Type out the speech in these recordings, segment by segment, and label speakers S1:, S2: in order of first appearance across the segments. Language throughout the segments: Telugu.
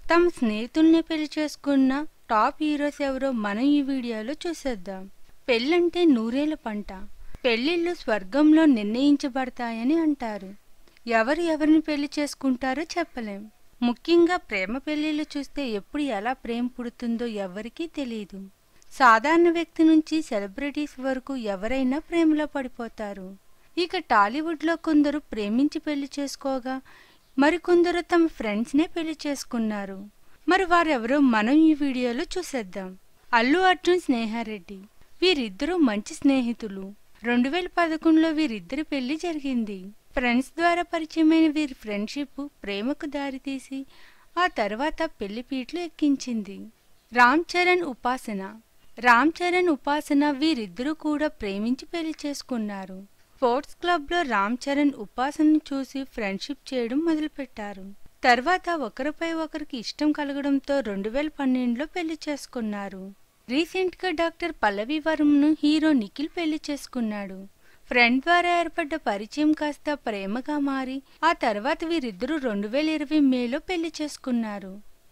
S1: తమ స్నేహితుల్ని పెళ్లి చేసుకున్న టాప్ హీరోస్ ఎవరో మనం ఈ వీడియోలో చూసేద్దాం. పెళ్ళంటే నూరేళ్ల పంట. పెళ్లిళ్ళు స్వర్గంలో నిర్ణయించబడతాయని అంటారు. ఎవరు ఎవరిని పెళ్లి చేసుకుంటారో చెప్పలేం. ముఖ్యంగా ప్రేమ పెళ్లిళ్ళు చూస్తే ఎప్పుడు ఎలా ప్రేమ పుడుతుందో ఎవరికీ తెలియదు. సాధారణ వ్యక్తి నుంచి సెలబ్రిటీస్ వరకు ఎవరైనా ప్రేమలో పడిపోతారు. ఇక టాలీవుడ్లో కొందరు ప్రేమించి పెళ్లి చేసుకోగా మరికొందరు తమ ఫ్రెండ్స్నే పెళ్లి చేసుకున్నారు. మరి వారెవరో మనం ఈ వీడియోలో చూసేద్దాం. అల్లు అర్జున్, స్నేహారెడ్డి వీరిద్దరూ మంచి స్నేహితులు. 2011లో వీరిద్దరి పెళ్లి జరిగింది. ఫ్రెండ్స్ ద్వారా పరిచయమైన వీరి ఫ్రెండ్షిప్ ప్రేమకు దారితీసి ఆ తర్వాత పెళ్లి పీటలు ఎక్కించింది. రామ్ చరణ్, ఉపాసన వీరిద్దరూ కూడా ప్రేమించి పెళ్లి చేసుకున్నారు. స్పోర్ట్స్ క్లబ్లో రామ్ చరణ్ ఉపాసనను చూసి ఫ్రెండ్షిప్ చేయడం మొదలుపెట్టారు. తర్వాత ఒకరిపై ఒకరికి ఇష్టం కలగడంతో 2012లో పెళ్లి చేసుకున్నారు. రీసెంట్గా డాక్టర్ పల్లవి వరంను హీరో నిఖిల్ పెళ్లి చేసుకున్నాడు. ఫ్రెండ్ ద్వారా ఏర్పడ్డ పరిచయం కాస్త ప్రేమగా మారి ఆ తర్వాత వీరిద్దరూ 2020 మేలో పెళ్లి చేసుకున్నారు.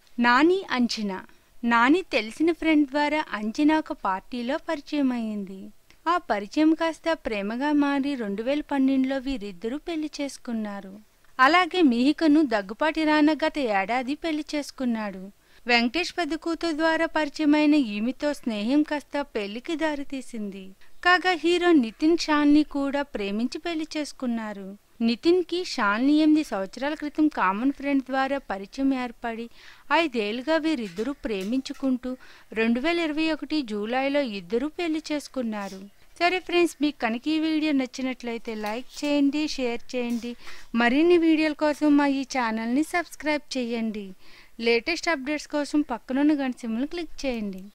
S1: నాని తెలిసిన ఫ్రెండ్ ద్వారా అంజనాకు పార్టీలో పరిచయం అయింది. ఆ పరిచయం కాస్త ప్రేమగా మారి 2012లో వీరిద్దరూ పెళ్లి చేసుకున్నారు. అలాగే మిహికను దగ్గుపాటి రానా గత ఏడాది పెళ్లి చేసుకున్నాడు. వెంకటేష్ పెద్ద కూతురు ద్వారా పరిచయమైన ఈమెతో స్నేహం కాస్త పెళ్లికి దారితీసింది. కాగా హీరో నితిన్ షాల్ని కూడా ప్రేమించి పెళ్లి చేసుకున్నారు. నితిన్ కి షాల్ని 8 సంవత్సరాల క్రితం కామన్ ఫ్రెండ్ ద్వారా పరిచయం ఏర్పడి 5 ఏళ్లుగా వీరిద్దరూ ప్రేమించుకుంటూ 2021 జూలైలో ఇద్దరూ పెళ్లి చేసుకున్నారు. సరే ఫ్రెండ్స్, మీకు కనుక ఈ వీడియో నచ్చినట్లయితే లైక్ చేయండి, షేర్ చేయండి. మరిన్ని వీడియోల కోసం మా ఈ ఛానల్ని సబ్స్క్రైబ్ చేయండి. లేటెస్ట్ అప్డేట్స్ కోసం పక్కనున్న గంట సింబల్ని క్లిక్ చేయండి.